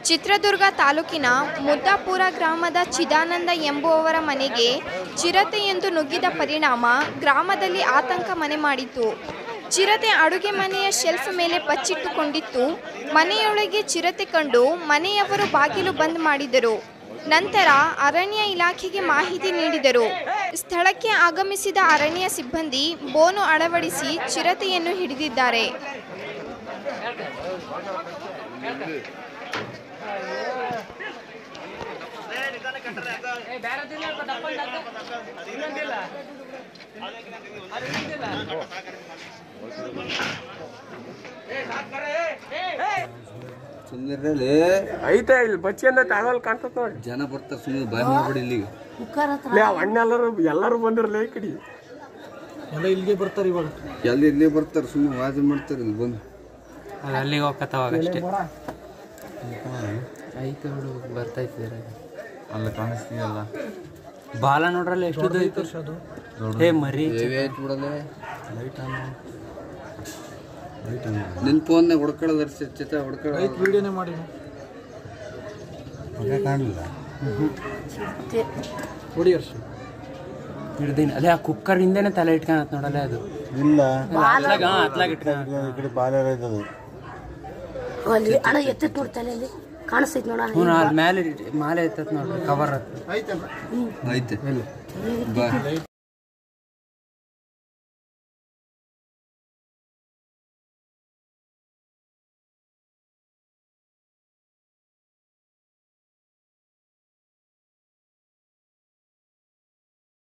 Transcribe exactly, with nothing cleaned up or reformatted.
ಚಿತ್ರದುರ್ಗ ತಾಲೂಕಿನ ಮುದ್ದಾಪುರ ಗ್ರಾಮದ ಚಿದಾನಂದ ಎಂಬುವವರ ಮನೆಗೆ ಚಿರತೆಯೊಂದು ನುಗ್ಗಿದ ಪರಿಣಾಮ ಗ್ರಾಮದಲ್ಲಿ ಆತಂಕ ಮನೆ ಮಾಡಿತು. ಚಿರತೆ ಅಡುಗೆ ಮನೆಯ ಶೆಲ್ಫ್ ಮೇಲೆ ಬಚ್ಚಿಟ್ಟುಕೊಂಡಿತ್ತು. ಮನೆಯೊಳಗೆ ಚಿರತೆ ಕಂಡು ಮನೆಯವರು ಬಾಗಿಲು ಬಂದ್ ಮಾಡಿದರು. ನಂತರ ಅರಣ್ಯ ಇಲಾಖೆಗೆ ಮಾಹಿತಿ ನೀಡಿದರು. ಸ್ಥಳಕ್ಕೆ ಆಗಮಿಸಿದ ಅರಣ್ಯ ಸಿಬ್ಬಂದಿ ಬೋನು ಅಳವಡಿಸಿ ಚಿರತೆಯನ್ನು ಹಿಡಿದಿದ್ದಾರೆ. ಐತೆ ಇಲ್ಲಿ ಬಚ್ಚಿ ಅಂದ ತಾವಲ್ ಕಾಣ್ತದ ನೋಡಿ. ಜನ ಬರ್ತಾರೆ, ಸುಮ್ಮನೆ ಬಾಯ್ ಮಾಡ್ಬಿಡಿ. ಇಲ್ಲಿಗೆ ಅಣ್ಣ ಎಲ್ಲರೂ ಎಲ್ಲರೂ ಬಂದಿರಲ್ಲ ಈ ಕಡೆ ಎಲ್ಲ ಇಲ್ಲಿಗೆ ಬರ್ತಾರೆ. ಇವಾಗ ಎಲ್ಲಿ ಇಲ್ಲೇ ಬರ್ತಾರೆ, ಸುಮ್ಮನೆ ವಾದ ಮಾಡ್ತಾರೆ. ಇಲ್ಲಿ ಬಂದು ಅಲ್ಲಿಗೆ ಹೋಗತ್ತವಾಗ ಅಷ್ಟೇ. ಐತೆ ಬಿಡು, ಬರ್ತೈತೆ ಅಲ್ಲ ಕಾಣಿಸ್ತೀಯಲ್ಲ. ಬಾಲ ನೋಡ್ರಲ್ಲ ಎಷ್ಟು ಐತೆ. ಹೇ ಮರಿ ಆಯ್ತು ಬಿಡಲ್ಲ. ನಿನ್ ಫೋನ್ನಾಗ ಹೊಡ್ಕೊಳ್ಳೋದ್ರ ಚಿತ್ರ ಹೊಡ್ಕೊಳ್ಳೋ ವಿಡಿಯೋನೇ ಮಾಡಿ ಕಾಣಲಿಲ್ಲ. ಹೊಡಿ ವರ್ಷ ಹಿಡ್ದೀನಿ. ಅದೇ ಆ ಕುಕ್ಕರ್ ಹಿಂದೆನೆ ತಲೆ ಇಟ್ಕೊಳತ್ ನೋಡಲ್ಲ ಅದು. ಇಲ್ಲ ಅತ್ಲಾಗ ಇಟ್ಕೊಳ ಈ ಕಡೆ ಬಾಲ ಇರೋದು ಅಲ್ಲಿ ಅಣ್ಣ ಎತ್ತ ನೋಡ್ತಾನೆ, ಅಲ್ಲಿ ಕಾಣಿಸ್ತೈತಿ ನೋಡ. ಹ್ಞೂ ಅಲ್ಲಿ ಮೇಲೆ ಮಾಲೆ ಐತತ್ ನೋಡ್ರಿ, ಕವರ್ ಐತೆ.